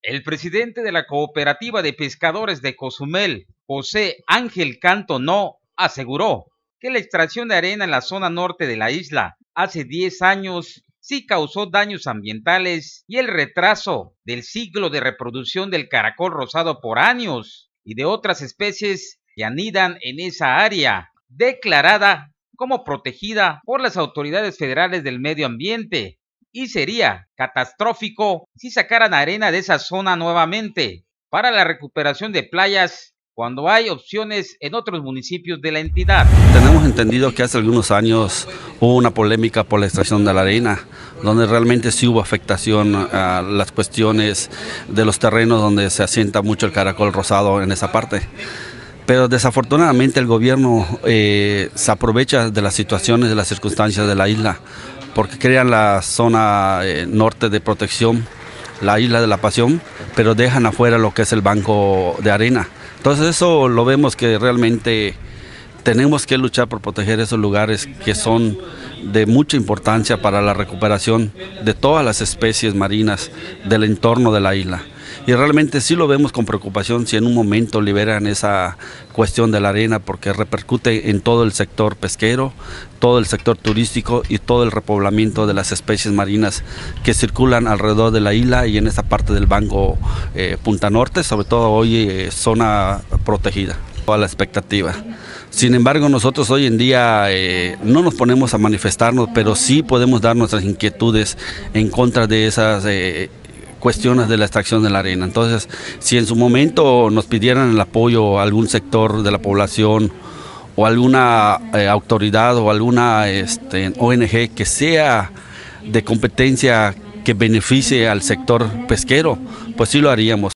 El presidente de la Cooperativa de Pescadores de Cozumel, José Ángel Cantonó, aseguró que la extracción de arena en la zona norte de la isla hace 10 años sí causó daños ambientales y el retraso del ciclo de reproducción del caracol rosado por años y de otras especies que anidan en esa área, declarada como protegida por las autoridades federales del medio ambiente, y sería catastrófico si sacaran arena de esa zona nuevamente para la recuperación de playas cuando hay opciones en otros municipios de la entidad. Tenemos entendido que hace algunos años hubo una polémica por la extracción de la arena, donde realmente sí hubo afectación a las cuestiones de los terrenos donde se asienta mucho el caracol rosado en esa parte. Pero desafortunadamente el gobierno se aprovecha de las situaciones, de las circunstancias de la isla, porque crean la zona norte de protección, la isla de la Pasión, pero dejan afuera lo que es el banco de arena. Entonces eso lo vemos que realmente tenemos que luchar por proteger esos lugares que son de mucha importancia para la recuperación de todas las especies marinas del entorno de la isla. Y realmente sí lo vemos con preocupación si en un momento liberan esa cuestión de la arena, porque repercute en todo el sector pesquero, todo el sector turístico y todo el repoblamiento de las especies marinas que circulan alrededor de la isla y en esta parte del banco Punta Norte, sobre todo hoy zona protegida. A la expectativa. Sin embargo, nosotros hoy en día no nos ponemos a manifestarnos, pero sí podemos dar nuestras inquietudes en contra de esas cuestiones de la extracción de la arena. Entonces, si en su momento nos pidieran el apoyo a algún sector de la población o alguna autoridad o alguna ONG que sea de competencia que beneficie al sector pesquero, pues sí lo haríamos.